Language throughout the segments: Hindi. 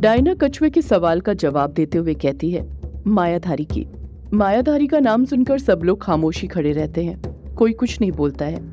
डायना कछुए के सवाल का जवाब देते हुए कहती है, मायाधारी की। मायाधारी का नाम सुनकर सब लोग खामोशी खड़े रहते हैं, कोई कुछ नहीं बोलता है।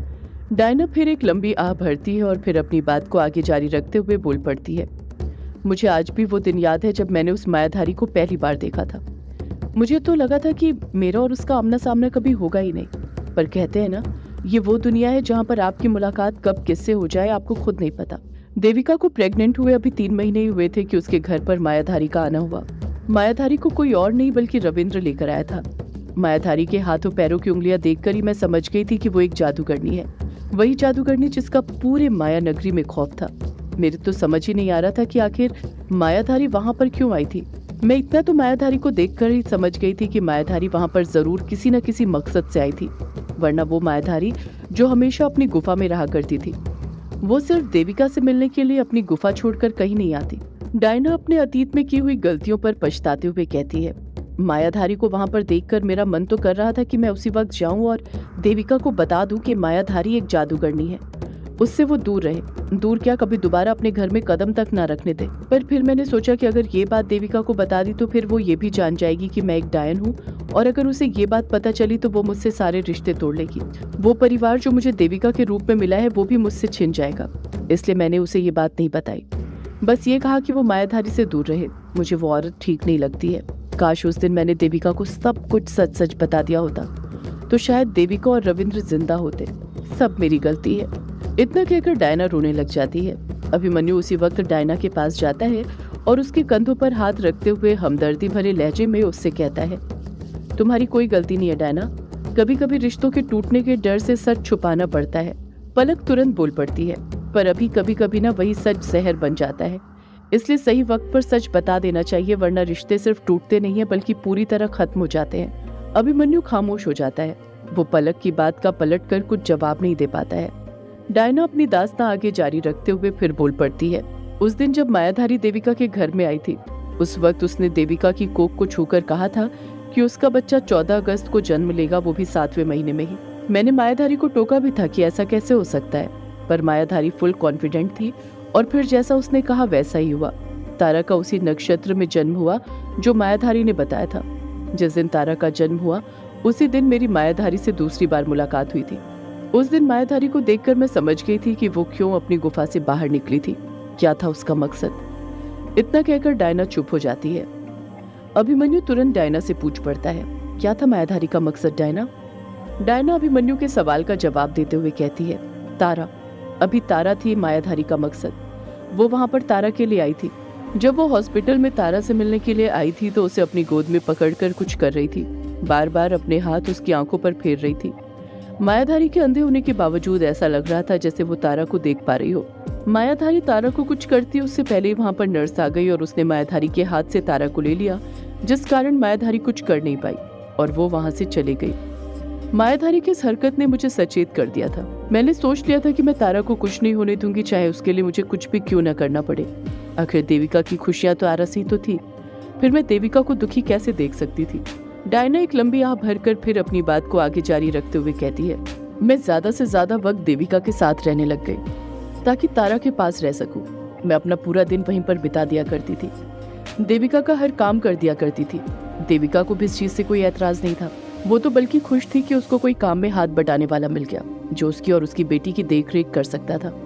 डायना फिर एक लंबी आह भरती है और फिर अपनी बात को आगे जारी रखते हुए बोल पड़ती है, मुझे आज भी वो दिन याद है जब मैंने उस मायाधारी को पहली बार देखा था। मुझे तो लगा था कि मेरा और उसका आमना सामना कभी होगा ही नहीं, पर कहते हैं ना, ये वो दुनिया है जहाँ पर आपकी मुलाकात कब किससे हो जाए आपको खुद नहीं पता। देविका को प्रेग्नेंट हुए अभी 3 महीने ही हुए थे कि उसके घर पर मायाधारी का आना हुआ। मायाधारी को कोई और नहीं बल्कि रविंद्र लेकर आया था। मायाधारी के हाथों पैरों की उंगलियां देखकर ही मैं समझ गई थी कि वो एक जादूगरनी है, वही जादूगरनी जिसका पूरे माया नगरी में खौफ था। मेरे तो समझ ही नहीं आ रहा था कि आखिर मायाधारी वहां पर क्यों आई थी। मैं इतना तो मायाधारी को देखकर ही समझ गई थी कि मायाधारी वहां पर जरूर किसी न किसी मकसद से आई थी, वरना वो मायाधारी जो हमेशा अपनी गुफा में रहा करती थी, वो सिर्फ देविका से मिलने के लिए अपनी गुफा छोड़कर कहीं नहीं आती। डायना अपने अतीत में की हुई गलतियों पर पछताते हुए कहती है, मायाधारी को वहां पर देखकर मेरा मन तो कर रहा था कि मैं उसी वक्त जाऊं और देविका को बता दूं कि मायाधारी एक जादूगरनी है, उससे वो दूर रहे, दूर क्या कभी दोबारा अपने घर में कदम तक ना रखने दे। पर फिर मैंने सोचा कि अगर ये बात देविका को बता दी तो फिर वो ये भी जान जाएगी कि मैं एक डायन हूँ, और अगर उसे ये बात पता चली तो वो मुझसे सारे रिश्ते तोड़ लेगी। वो परिवार जो मुझे देविका के रूप में मिला है वो भी मुझसे छिन जाएगा। इसलिए मैंने उसे ये बात नहीं बताई, बस ये कहा कि वो मायाधारी से दूर रहे। मुझे वो औरत ठीक नहीं लगती है। काश उस दिन मैंने देविका को सब कुछ सच सच बता दिया होता तो शायद देविका और रविंद्र जिंदा होते। सब मेरी गलती है। इतना कहकर डायना रोने लग जाती है। अभिमन्यु उसी वक्त डायना के पास जाता है और उसके कंधों पर हाथ रखते हुए हमदर्दी भरे लहजे में उससे कहता है, तुम्हारी कोई गलती नहीं है डायना, कभी कभी रिश्तों के टूटने के डर से सच छुपाना पड़ता है। पलक तुरंत बोल पड़ती है, पर अभी कभी कभी ना वही सच जहर बन जाता है, इसलिए सही वक्त पर सच बता देना चाहिए, वरना रिश्ते सिर्फ टूटते नहीं है बल्कि पूरी तरह खत्म हो जाते हैं। अभिमन्यु खामोश हो जाता है। वो पलक की बात का पलट कर कुछ जवाब नहीं दे पाता है। डायना अपनी दास्तां आगे जारी रखते हुए फिर बोल पड़ती है, उस दिन जब मायाधारी देविका के घर में आई थी, उस वक्त उसने देविका की कोख को छूकर कहा था कि उसका बच्चा 14 अगस्त को जन्म लेगा, वो भी 7वें महीने में ही। मैंने मायाधारी को टोका भी था कि ऐसा कैसे हो सकता है, पर मायाधारी फुल कॉन्फिडेंट थी और फिर जैसा उसने कहा वैसा ही हुआ। तारा का उसी नक्षत्र में जन्म हुआ जो मायाधारी ने बताया था। जिस दिन तारा का जन्म हुआ उसी दिन मेरी मायाधारी से दूसरी बार मुलाकात हुई थी। उस दिन मायाधारी को देखकर मैं समझ गई थी कि वो क्यों अपनी गुफा से बाहर निकली थी, क्या था उसका मकसद। इतना कहकर डायना चुप हो जाती है। अभिमन्यु तुरंत डायना से पूछ पड़ता है, क्या था मायाधारी का मकसद डायना? डायना अभिमन्यु के सवाल का जवाब देते हुए कहती है, तारा। अभी तारा थी मायाधारी का मकसद। वो वहां पर तारा के लिए आई थी। जब वो हॉस्पिटल में तारा से मिलने के लिए आई थी तो उसे अपनी गोद में पकड़कर कुछ कर रही थी, बार बार अपने हाथ उसकी आंखों पर फेर रही थी। मायाधारी के अंधे होने के बावजूद ऐसा लग रहा था जैसे वो तारा को देख पा रही हो। मायाधारी तारा को कुछ करती उससे पहले ही वहां पर नर्स आ गई और उसने मायाधारी के हाथ से तारा को ले लिया, जिस कारण मायाधारी कुछ कर नहीं पाई और वो वहां से चली गई। मायाधारी की इस हरकत ने मुझे सचेत कर दिया था। मैंने सोच लिया था कि मैं तारा को कुछ नहीं होने दूंगी, चाहे उसके लिए मुझे कुछ भी क्यों न करना पड़े। आखिर देविका की खुशियां तो आरस ही तो थी, फिर मैं देविका को दुखी कैसे देख सकती थी। डायना एक लंबी आह भरकर फिर अपनी बात को आगे जारी रखते हुए कहती है, मैं ज्यादा से ज्यादा वक्त देविका के साथ रहने लग गई ताकि तारा के पास रह सकूं। मैं अपना पूरा दिन वहीं पर बिता दिया करती थी, देविका का हर काम कर दिया करती थी। देविका को भी इस चीज से कोई ऐतराज नहीं था, वो तो बल्कि खुश थी कि उसको कोई काम में हाथ बटाने वाला मिल गया जो उसकी और उसकी बेटी की देखरेख कर सकता था।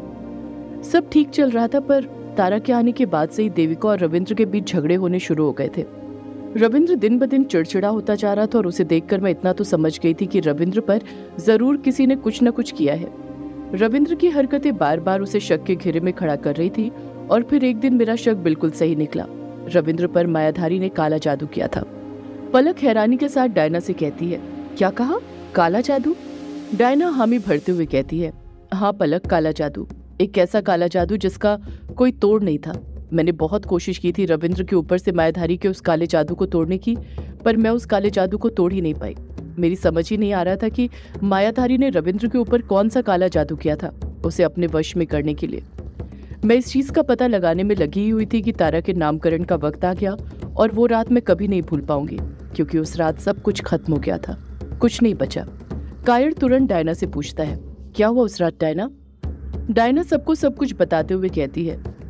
सब ठीक चल रहा था, पर तारा के आने के बाद से ही देविका और रविंद्र के बीच झगड़े होने शुरू हो गए थे। रविंद्र दिन ब दिन चिड़चिड़ा होता जा रहा था और उसे देखकर मैं इतना तो समझ गई थी कि रविंद्र पर जरूर किसी ने कुछ न कुछ किया है। रविंद्र की हरकतें बार बार उसे शक के घेरे में खड़ा कर रही थी और फिर एक दिन मेरा शक बिल्कुल सही निकला। रविंद्र पर मायाधारी ने काला जादू किया था। पलक हैरानी के साथ डायना से कहती है, क्या कहा? काला जादू? डायना हामी भरते हुए कहती है, हाँ पलक, काला जादू। एक ऐसा काला जादू जिसका कोई तोड़ नहीं था। मैंने बहुत कोशिश की थी रविंद्र के ऊपर से मायाधारी के उस काले जादू को तोड़ने की, पर मैं उस काले जादू को तोड़ ही नहीं पाई। मेरी समझ ही नहीं आ रहा था कि मायाधारी ने रविंद्र के ऊपर कौन सा काला जादू किया था उसे अपने वश में करने के लिए। मैं इस चीज का पता लगाने में लगी ही हुई थी कि तारा के नामकरण का वक्त आ गया और वो रात मैं कभी नहीं भूल पाऊंगी, क्योंकि उस रात सब कुछ खत्म हो गया था, कुछ नहीं बचा। कायर तुरंत डायना से पूछता है, क्या हुआ उस रात डायना? डायना सबको सब कुछ बताते हुए कहती है,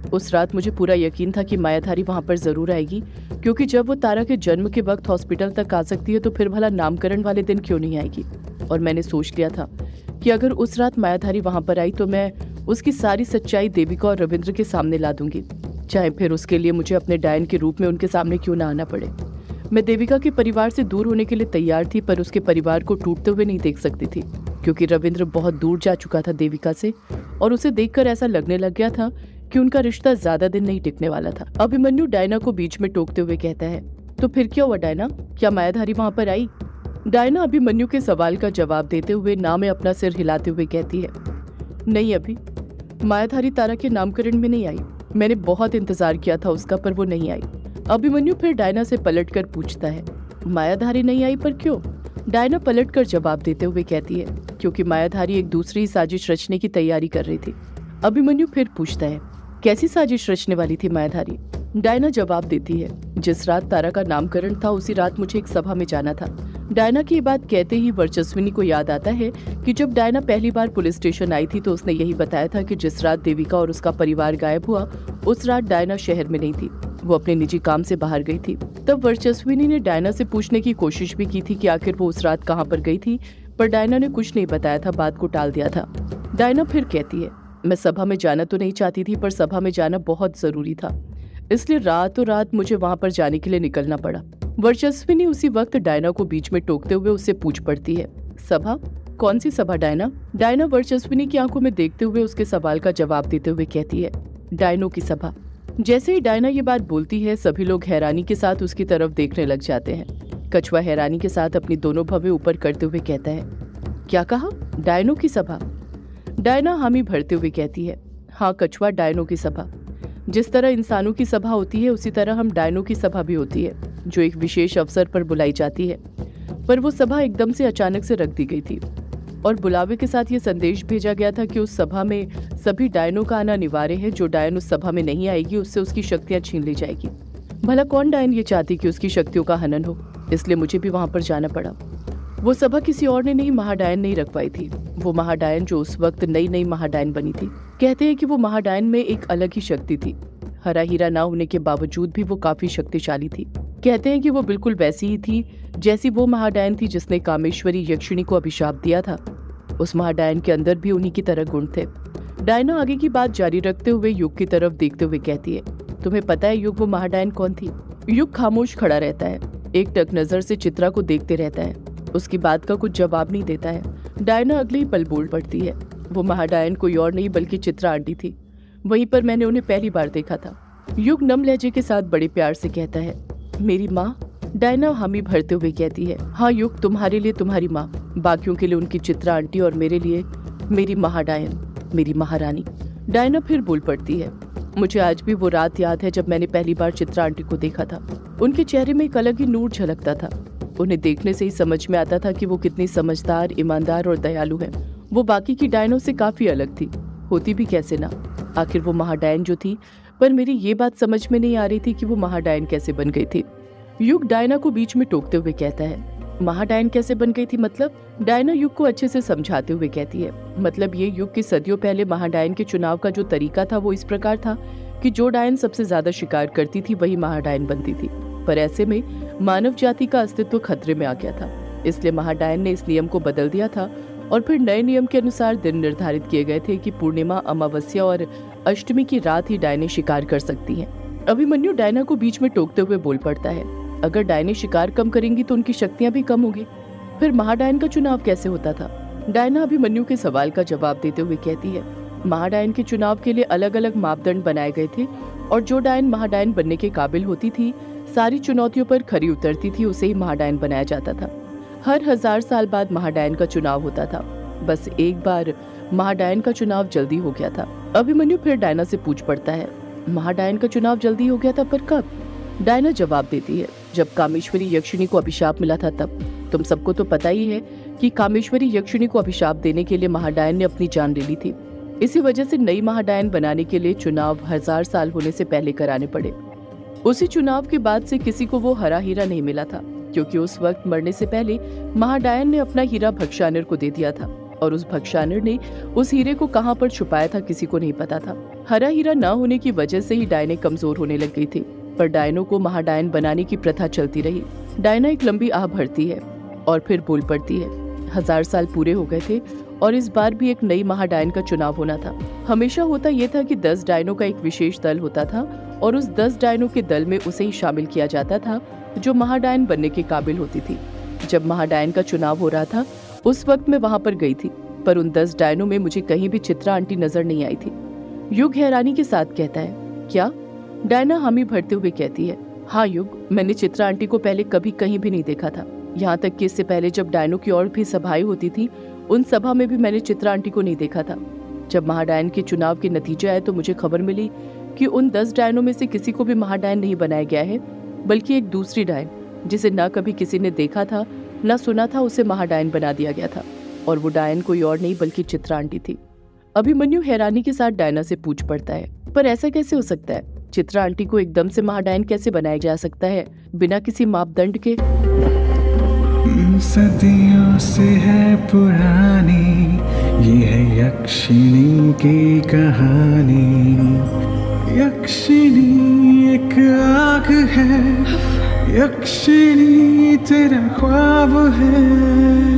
उस रात मुझे पूरा यकीन था कि मायाधारी वहां पर जरूर आएगी, क्योंकि जब वो तारा के जन्म के वक्त हॉस्पिटल तक आ सकती है तो फिर भला नामकरण वाले दिन क्यों नहीं आएगी। और मैंने सोच लिया था कि अगर उस रात मायाधारी वहां पर आई तो मैं उसकी सारी सच्चाई देविका और रविंद्र के सामने ला दूंगी, चाहे फिर उसके लिए मुझे अपने डायन के रूप में उनके सामने क्यों ना आना पड़े। मैं देविका के परिवार से दूर होने के लिए तैयार थी, पर उसके परिवार को टूटते हुए नहीं देख सकती थी, क्योंकि रविंद्र बहुत दूर जा चुका था देविका से, और उसे देखकर ऐसा लगने लग गया था कि उनका रिश्ता ज्यादा दिन नहीं टिकने वाला था। अभिमन्यु डायना को बीच में टोकते हुए कहता है, तो फिर क्या हुआ डायना, क्या मायाधारी वहां पर आई? डायना अभिमन्यु के सवाल का जवाब देते हुए ना में अपना सिर हिलाते हुए कहती है, नहीं अभी, मायाधारी तारा के नामकरण में नहीं आई। मैंने बहुत इंतजार किया था उसका, पर वो नहीं आई। अभिमन्यु फिर डायना से पलटकर पूछता है, मायाधारी नहीं आई पर क्यों? डायना पलटकर जवाब देते हुए कहती है, क्योंकि मायाधारी एक दूसरी साजिश रचने की तैयारी कर रही थी। अभिमन्यु फिर पूछता है, कैसी साजिश रचने वाली थी मायाधारी? डायना जवाब देती है, जिस रात तारा का नामकरण था उसी रात मुझे एक सभा में जाना था। डायना की बात कहते ही वर्चस्विनी को याद आता है कि जब डायना पहली बार पुलिस स्टेशन आई थी तो उसने यही बताया था कि जिस रात देविका और उसका परिवार गायब हुआ उस रात डायना शहर में नहीं थी, वो अपने निजी काम से बाहर गई थी। तब वर्चस्विनी ने डायना से पूछने की कोशिश भी की थी कि आखिर वो उस रात कहाँ पर गई थी, पर डायना ने कुछ नहीं बताया था, बात को टाल दिया था। डायना फिर कहती है, मैं सभा में जाना तो नहीं चाहती थी, पर सभा में जाना बहुत जरूरी था, इसलिए रातों रात मुझे वहां पर जाने के लिए निकलना पड़ा। वर्चस्विनी उसी वक्त डायना को बीच में टोकते हुए उससे पूछ पड़ती है, सभा? कौन सी सभा डायना? डायना वर्चस्विनी की आंखों में देखते हुए उसके सवाल का जवाब देते हुए कहती है, डायनों की सभा। जैसे ही डायना ये बात बोलती है सभी लोग हैरानी के साथ उसकी तरफ देखने लग जाते हैं। कछुआ हैरानी के साथ अपनी दोनों भवें ऊपर करते हुए कहता है, क्या कहा? डायनों की सभा? डायना हामी भरते हुए कहती है, हाँ कछुआ, डायनों की सभा। जिस तरह इंसानों की सभा होती है उसी तरह हम डायनों की सभा भी होती है, जो एक विशेष अवसर पर बुलाई जाती है। पर वो सभा एकदम से अचानक से रख दी गई थी और बुलावे के साथ ये संदेश भेजा गया था कि उस सभा में सभी डायनों का आना अनिवार्य है। जो डायन उस सभा में नहीं आएगी उससे उसकी शक्तियां छीन ली जाएगी। भला कौन डायन ये चाहती कि उसकी शक्तियों का हनन हो, इसलिए मुझे भी वहां पर जाना पड़ा। वो सभा किसी और ने नहीं, महाडायन ने ही रखवाई थी। वो महाडायन जो उस वक्त नई महाडायन बनी थी। कहते हैं कि वो महाडायन में एक अलग ही शक्ति थी। हरा हीरा ना होने के बावजूद भी वो काफी शक्तिशाली थी। कहते हैं कि वो बिल्कुल वैसी ही थी जैसी वो महाडायन थी जिसने कामेश्वरी यक्षिणी को अभिशाप दिया था। उस महाडायन के अंदर भी उन्हीं की तरह गुण थे। डायना आगे की बात जारी रखते हुए युग की तरफ देखते हुए कहती है, तुम्हें पता है युग वो महाडायन कौन थी? युग खामोश खड़ा रहता है, एक टक नजर से चित्रा को देखते रहता है। उसकी बात का कुछ जवाब नहीं देता है। डायना अगले ही पल बोल पड़ती है, वो महाडायन कोई और नहीं बल्कि चित्रा आंटी थी। वहीं पर मैंने उन्हें पहली बार देखा था। युग नम लहजे के साथ बड़े प्यार से कहता है, मेरी माँ? डायना हामी भरते हुए कहती है, हाँ युग, तुम्हारे लिए तुम्हारी माँ, बाकियों के लिए उनकी चित्रा आंटी और मेरे लिए मेरी महाडायन, मेरी महारानी। डायना फिर बोल पड़ती है, मुझे आज भी वो रात याद है जब मैंने पहली बार चित्रा आंटी को देखा था। उनके चेहरे में एक अलग ही नूर झलकता था। उन्हें देखने से ही समझ में आता था कि वो कितनी समझदार, ईमानदार और दयालु है। वो बाकी की डायनों से काफी अलग थी, होती भी कैसे ना, आखिर वो महाडायन जो थी। पर मेरी ये बात समझ में नहीं आ रही थी कि वो महाडायन कैसे बन गई थी। युग डायना को बीच में टोकते हुए कहता है, महाडायन कैसे बन गई थी मतलब? डायना युग को अच्छे से समझाते हुए कहती है, मतलब ये युग की सदियों पहले महाडायन के चुनाव का जो तरीका था वो इस प्रकार था कि जो डायन सबसे ज्यादा शिकार करती थी वही महाडायन बनती थी। पर ऐसे में मानव जाति का अस्तित्व खतरे में आ गया था, इसलिए महाडायन ने इस नियम को बदल दिया था और फिर नए नियम के अनुसार दिन निर्धारित किए गए थे कि पूर्णिमा, अमावस्या और अष्टमी की रात ही डायने शिकार कर सकती हैं। अभिमन्यु डायना को बीच में टोकते हुए बोल पड़ता है, अगर डायने शिकार कम करेंगी तो उनकी शक्तियां भी कम होगी, फिर महाडायन का चुनाव कैसे होता था? डायना अभिमन्यु के सवाल का जवाब देते हुए कहती है, महाडायन के चुनाव के लिए अलग अलग मापदंड बनाए गए थे और जो डायन महाडायन बनने के काबिल होती थी, सारी चुनौतियों पर खरी उतरती थी, उसे ही महाडायन बनाया जाता था। हर 1000 साल बाद महाडायन का चुनाव होता था। बस एक बार महाडायन का चुनाव जल्दी हो गया था। अभिमन्यु फिर डायना से पूछ पड़ता है, महाडायन का चुनाव जल्दी हो गया था पर कब? डायना जवाब देती है, जब कामेश्वरी यक्षिणी को अभिशाप मिला था तब। तुम सबको तो पता ही है कि कामेश्वरी यक्षिणी को अभिशाप देने के लिए महाडायन ने अपनी जान ले ली थी। इसी वजह से नई महाडायन बनाने के लिए चुनाव 1000 साल होने से पहले कराने पड़े। उसी चुनाव के बाद से किसी को वो हरा हीरा नहीं मिला था, क्योंकि उस वक्त मरने से पहले महाडायन ने अपना हीरा भक्षानिर को दे दिया था। और उस भक्षानिर ने उस हीरे को कहां पर छुपाया था किसी को नहीं पता था। हरा हीरा न होने की वजह से ही डायने कमजोर होने लग गई थी, पर डायनों को महाडायन बनाने की प्रथा चलती रही। डायना एक लंबी आह भरती है और फिर बोल पड़ती है। 1000 साल पूरे हो गए थे और इस बार भी एक नई महाडायन का चुनाव होना था। हमेशा होता यह था कि 10 डायनों का एक विशेष दल होता था और उस 10 डायनों के दल में उसे ही शामिल किया जाता था जो महाडायन बनने के काबिल होती थी। जब महाडायन का चुनाव हो रहा था उस वक्त मैं वहां पर गई थी, पर उन 10 डायनों में मुझे कहीं भी चित्रा आंटी नजर नहीं आई थी। युग हैरानी के साथ कहता है, क्या? डायना हामी भरते हुए कहती है, हाँ युग, मैंने चित्रा आंटी को पहले कभी कहीं भी नहीं देखा था। यहाँ तक कि इससे पहले जब डायनों की और भी सभाएं होती थी, उन सभा में भी मैंने चित्रा आंटी को नहीं देखा था। जब महाडायन के चुनाव के नतीजे आए तो मुझे खबर मिली कि उन 10 डायनों में से किसी को भी महाडायन नहीं बनाया गया है, बल्कि एक दूसरी डायन जिसे न कभी किसी ने देखा था न सुना था, उसे महाडायन बना दिया गया था। और वो डायन कोई और नहीं बल्कि चित्रा आंटी थी। अभिमन्यु हैरानी के साथ डायना से पूछ पड़ता है, पर ऐसा कैसे हो सकता है? चित्रा आंटी को एकदम से महाडायन कैसे बनाया जा सकता है बिना किसी मापदंड के? सदियों से है पुरानी ये है यक्षिणी की कहानी। यक्षिणी एक आग है, यक्षिणी तेरा ख्वाब है।